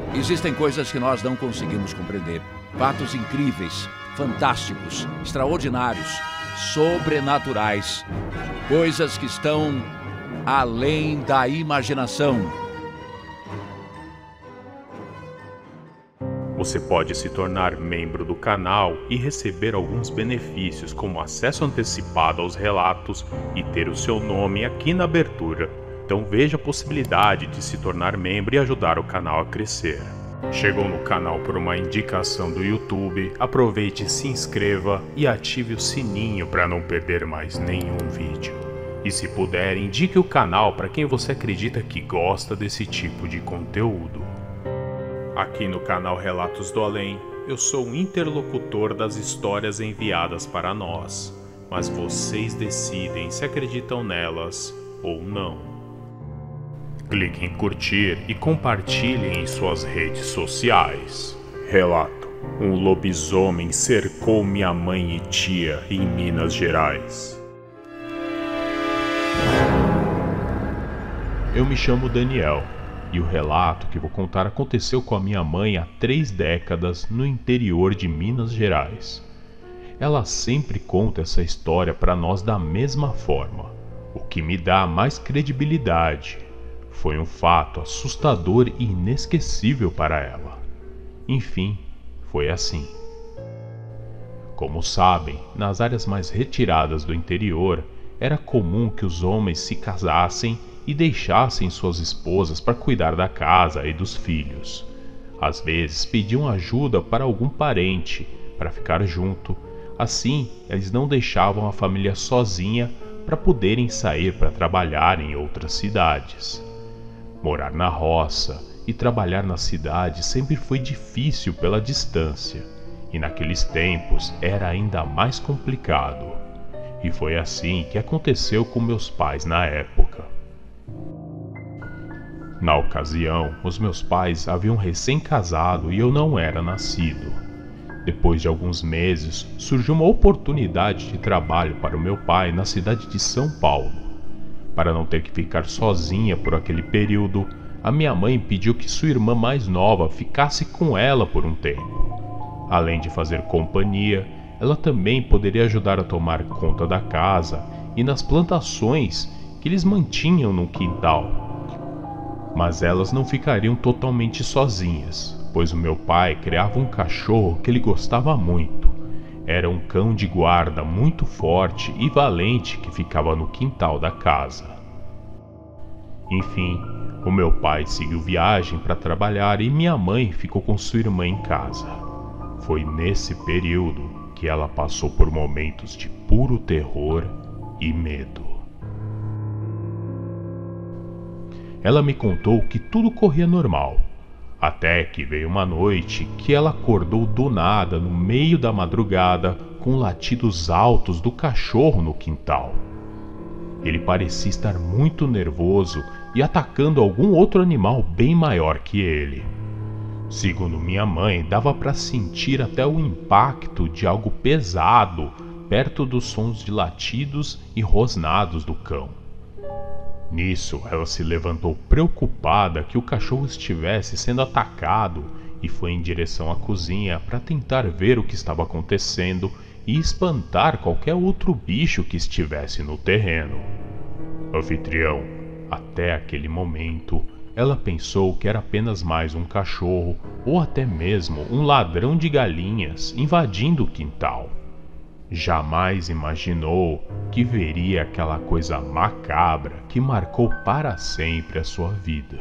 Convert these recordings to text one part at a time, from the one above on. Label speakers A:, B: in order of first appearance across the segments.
A: Existem coisas que nós não conseguimos compreender. Fatos incríveis, fantásticos, extraordinários, sobrenaturais. Coisas que estão além da imaginação.
B: Você pode se tornar membro do canal e receber alguns benefícios, como acesso antecipado aos relatos e ter o seu nome aqui na abertura. Então veja a possibilidade de se tornar membro e ajudar o canal a crescer. Chegou no canal por uma indicação do YouTube, aproveite, se inscreva e ative o sininho para não perder mais nenhum vídeo. E se puder, indique o canal para quem você acredita que gosta desse tipo de conteúdo. Aqui no canal Relatos do Além, eu sou o interlocutor das histórias enviadas para nós, mas vocês decidem se acreditam nelas ou não. Clique em curtir e compartilhem em suas redes sociais. Relato: um lobisomem cercou minha mãe e tia em Minas Gerais. Eu me chamo Daniel. E o relato que vou contar aconteceu com a minha mãe há 3 décadas no interior de Minas Gerais. Ela sempre conta essa história para nós da mesma forma, o que me dá mais credibilidade. Foi um fato assustador e inesquecível para ela. Enfim, foi assim. Como sabem, nas áreas mais retiradas do interior, era comum que os homens se casassem e deixassem suas esposas para cuidar da casa e dos filhos. Às vezes pediam ajuda para algum parente para ficar junto. Assim, eles não deixavam a família sozinha para poderem sair para trabalhar em outras cidades. Morar na roça e trabalhar na cidade sempre foi difícil pela distância, e naqueles tempos era ainda mais complicado. E foi assim que aconteceu com meus pais na época. Na ocasião, os meus pais haviam recém-casado e eu não era nascido. Depois de alguns meses, surgiu uma oportunidade de trabalho para o meu pai na cidade de São Paulo. Para não ter que ficar sozinha por aquele período, a minha mãe pediu que sua irmã mais nova ficasse com ela por um tempo. Além de fazer companhia, ela também poderia ajudar a tomar conta da casa e nas plantações que eles mantinham no quintal. Mas elas não ficariam totalmente sozinhas, pois o meu pai criava um cachorro que ele gostava muito. Era um cão de guarda muito forte e valente que ficava no quintal da casa. Enfim, o meu pai seguiu viagem para trabalhar e minha mãe ficou com sua irmã em casa. Foi nesse período que ela passou por momentos de puro terror e medo. Ela me contou que tudo corria normal, até que veio uma noite que ela acordou do nada no meio da madrugada com latidos altos do cachorro no quintal. Ele parecia estar muito nervoso e atacando algum outro animal bem maior que ele. Segundo minha mãe, dava para sentir até o impacto de algo pesado perto dos sons de latidos e rosnados do cão. Nisso, ela se levantou preocupada que o cachorro estivesse sendo atacado e foi em direção à cozinha para tentar ver o que estava acontecendo e espantar qualquer outro bicho que estivesse no terreno. Anfitrião, até aquele momento, ela pensou que era apenas mais um cachorro ou até mesmo um ladrão de galinhas invadindo o quintal. Jamais imaginou que veria aquela coisa macabra que marcou para sempre a sua vida.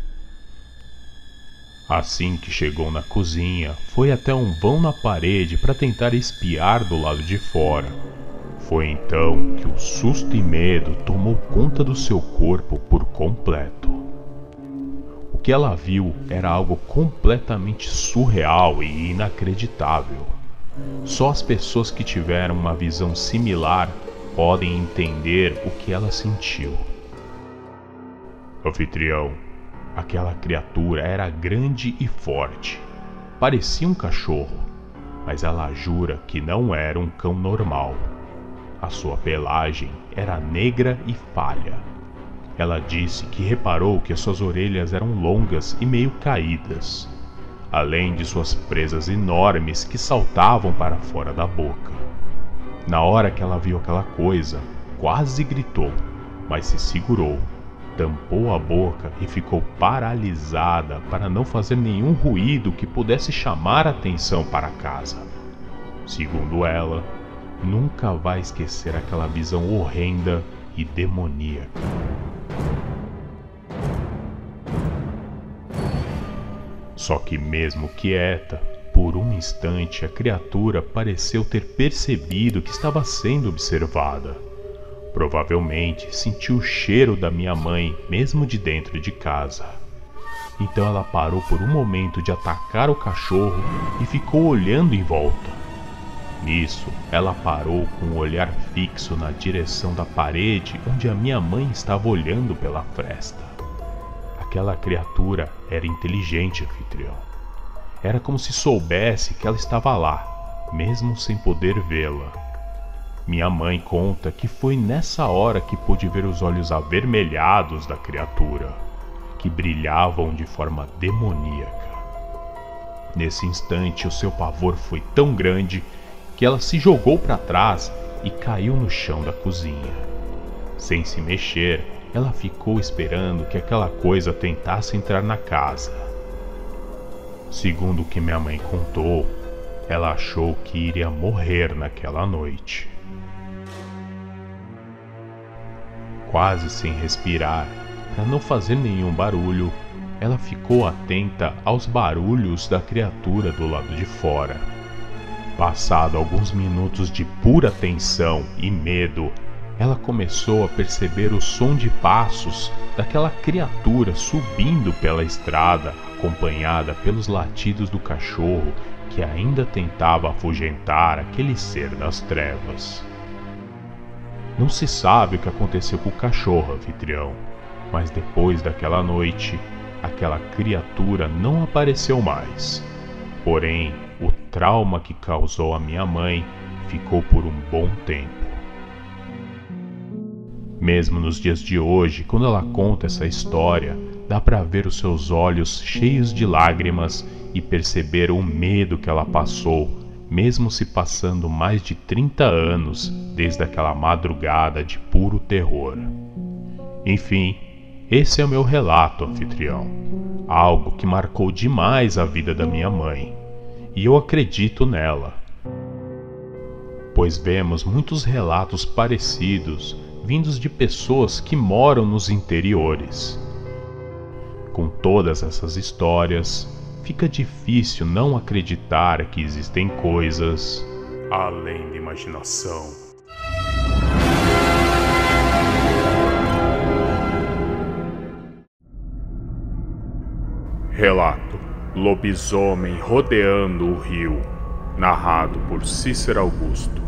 B: Assim que chegou na cozinha, foi até um vão na parede para tentar espiar do lado de fora. Foi então que o susto e medo tomou conta do seu corpo por completo. O que ela viu era algo completamente surreal e inacreditável. Só as pessoas que tiveram uma visão similar podem entender o que ela sentiu. Anfitrião, aquela criatura era grande e forte. Parecia um cachorro, mas ela jura que não era um cão normal. A sua pelagem era negra e falha. Ela disse que reparou que as suas orelhas eram longas e meio caídas. além de suas presas enormes que saltavam para fora da boca. Na hora que ela viu aquela coisa, quase gritou, mas se segurou, tampou a boca e ficou paralisada para não fazer nenhum ruído que pudesse chamar a atenção para a casa. Segundo ela, nunca vai esquecer aquela visão horrenda e demoníaca. Só que mesmo quieta, por um instante a criatura pareceu ter percebido que estava sendo observada. Provavelmente sentiu o cheiro da minha mãe, mesmo de dentro de casa. Então ela parou por um momento de atacar o cachorro e ficou olhando em volta. Nisso, ela parou com o olhar fixo na direção da parede onde a minha mãe estava olhando pela fresta. Aquela criatura era inteligente, anfitrião. Era como se soubesse que ela estava lá, mesmo sem poder vê-la. Minha mãe conta que foi nessa hora que pôde ver os olhos avermelhados da criatura, que brilhavam de forma demoníaca. Nesse instante, o seu pavor foi tão grande que ela se jogou para trás e caiu no chão da cozinha. Sem se mexer, ela ficou esperando que aquela coisa tentasse entrar na casa. Segundo o que minha mãe contou, ela achou que iria morrer naquela noite. Quase sem respirar, para não fazer nenhum barulho, ela ficou atenta aos barulhos da criatura do lado de fora. Passado alguns minutos de pura tensão e medo, ela começou a perceber o som de passos daquela criatura subindo pela estrada, acompanhada pelos latidos do cachorro que ainda tentava afugentar aquele ser das trevas. Não se sabe o que aconteceu com o cachorro, anfitrião, mas depois daquela noite, aquela criatura não apareceu mais. Porém, o trauma que causou a minha mãe ficou por um bom tempo. Mesmo nos dias de hoje, quando ela conta essa história, dá para ver os seus olhos cheios de lágrimas e perceber o medo que ela passou, mesmo se passando mais de 30 anos desde aquela madrugada de puro terror. Enfim, esse é o meu relato, anfitrião. Algo que marcou demais a vida da minha mãe. E eu acredito nela, pois vemos muitos relatos parecidos vindos de pessoas que moram nos interiores. Com todas essas histórias, fica difícil não acreditar que existem coisas além da imaginação. Relato: Lobisomem rodeando o rio, narrado por Cícero Augusto.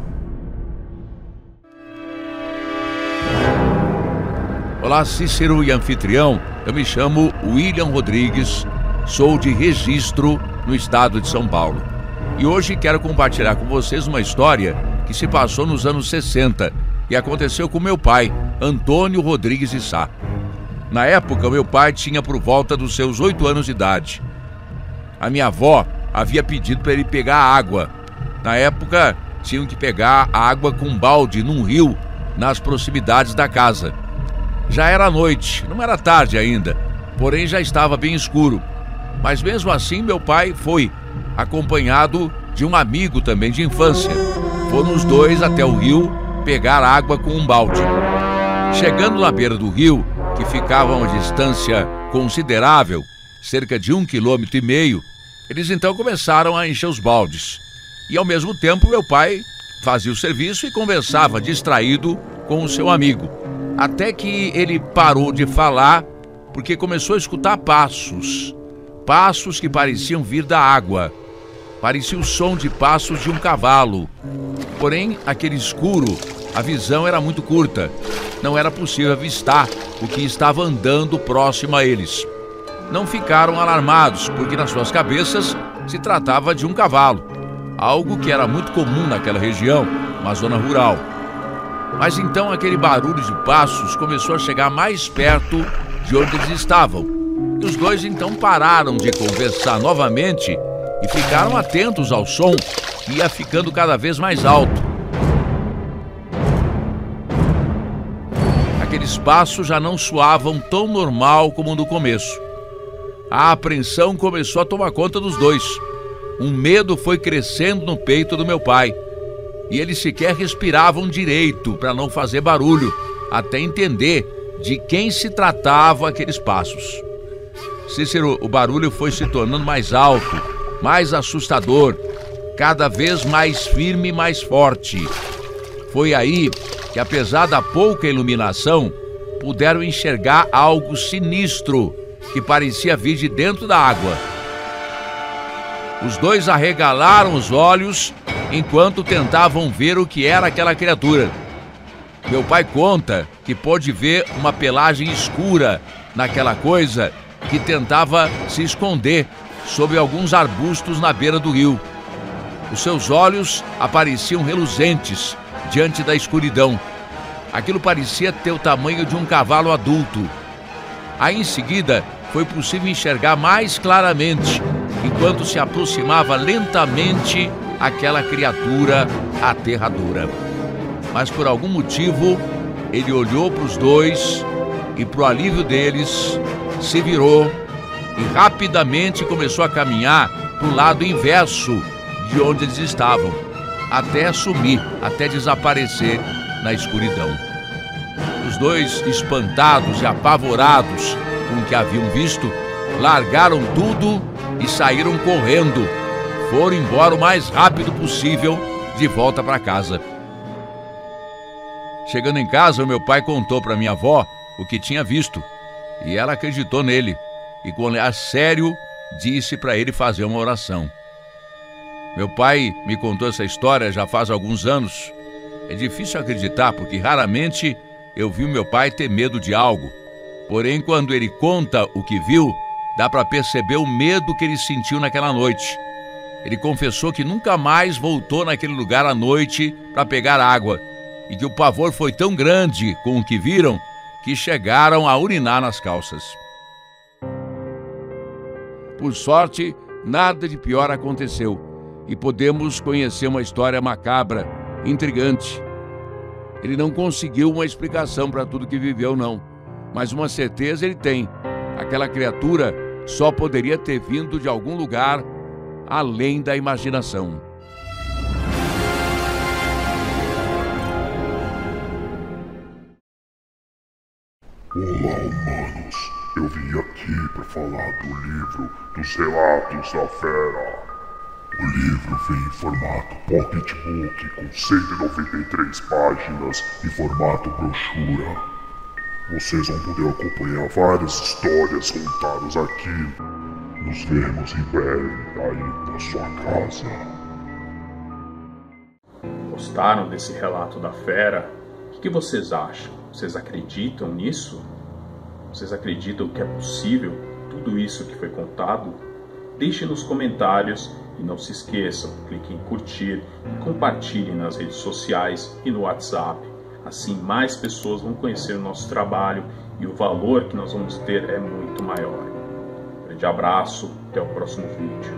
A: Olá, Cícero e anfitrião. Eu me chamo William Rodrigues, sou de Registro, no estado de São Paulo. E hoje quero compartilhar com vocês uma história que se passou nos anos 60 e aconteceu com meu pai, Antônio Rodrigues de Sá. Na época, meu pai tinha por volta dos seus 8 anos de idade. A minha avó havia pedido para ele pegar água. Na época, tinham que pegar água com um balde num rio nas proximidades da casa. Já era noite, não era tarde ainda, porém já estava bem escuro. Mas mesmo assim, meu pai foi, acompanhado de um amigo também de infância. Foram os dois até o rio pegar água com um balde. Chegando na beira do rio, que ficava a uma distância considerável, cerca de 1,5 km, eles então começaram a encher os baldes. E ao mesmo tempo meu pai fazia o serviço e conversava distraído com o seu amigo. Até que ele parou de falar porque começou a escutar passos. Passos que pareciam vir da água. Parecia o som de passos de um cavalo. Porém, aquele escuro, a visão era muito curta. Não era possível avistar o que estava andando próximo a eles. Não ficaram alarmados, porque nas suas cabeças se tratava de um cavalo. Algo que era muito comum naquela região, uma zona rural. Mas então aquele barulho de passos começou a chegar mais perto de onde eles estavam. E os dois então pararam de conversar novamente e ficaram atentos ao som que ia ficando cada vez mais alto. Aqueles passos já não soavam tão normal como no começo. A apreensão começou a tomar conta dos dois. Um medo foi crescendo no peito do meu pai. E eles sequer respiravam direito para não fazer barulho, até entender de quem se tratava aqueles passos. Cícero, o barulho foi se tornando mais alto, mais assustador, cada vez mais firme e mais forte. Foi aí que, apesar da pouca iluminação, puderam enxergar algo sinistro que parecia vir de dentro da água. Os dois arregalaram os olhos enquanto tentavam ver o que era aquela criatura. Meu pai conta que pôde ver uma pelagem escura naquela coisa que tentava se esconder sob alguns arbustos na beira do rio. Os seus olhos apareciam reluzentes diante da escuridão. Aquilo parecia ter o tamanho de um cavalo adulto. Aí em seguida foi possível enxergar mais claramente, enquanto se aproximava lentamente aquela criatura aterradora. Mas por algum motivo, ele olhou para os dois e, para o alívio deles, se virou e rapidamente começou a caminhar para o lado inverso de onde eles estavam, até sumir, até desaparecer na escuridão. Os dois, espantados e apavorados com o que haviam visto, largaram tudo e saíram correndo. Foram embora o mais rápido possível de volta para casa. Chegando em casa, o meu pai contou para minha avó o que tinha visto e ela acreditou nele e, com olhar sério, disse para ele fazer uma oração. Meu pai me contou essa história já faz alguns anos. É difícil acreditar porque raramente eu vi o meu pai ter medo de algo. Porém, quando ele conta o que viu, dá para perceber o medo que ele sentiu naquela noite. Ele confessou que nunca mais voltou naquele lugar à noite para pegar água e que o pavor foi tão grande com o que viram que chegaram a urinar nas calças. Por sorte, nada de pior aconteceu e podemos conhecer uma história macabra, intrigante. Ele não conseguiu uma explicação para tudo que viveu, não, mas uma certeza ele tem: aquela criatura só poderia ter vindo de algum lugar além da imaginação.
C: Olá, humanos! Eu vim aqui para falar do livro dos Relatos da Fera. O livro vem em formato pocketbook com 193 páginas e formato brochura. Vocês vão poder acompanhar várias histórias contadas aqui. Nos vemos em breve aí na sua casa.
B: Gostaram desse relato da fera? O que vocês acham? Vocês acreditam nisso? Vocês acreditam que é possível tudo isso que foi contado? Deixe nos comentários e não se esqueçam, clique em curtir e compartilhe nas redes sociais e no WhatsApp. Assim mais pessoas vão conhecer o nosso trabalho e o valor que nós vamos ter é muito maior. Um grande abraço, até o próximo vídeo.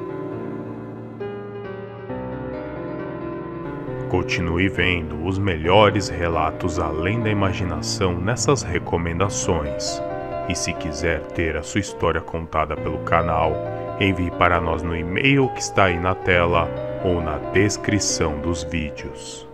B: Continue vendo os melhores relatos além da imaginação nessas recomendações. E se quiser ter a sua história contada pelo canal, envie para nós no e-mail que está aí na tela ou na descrição dos vídeos.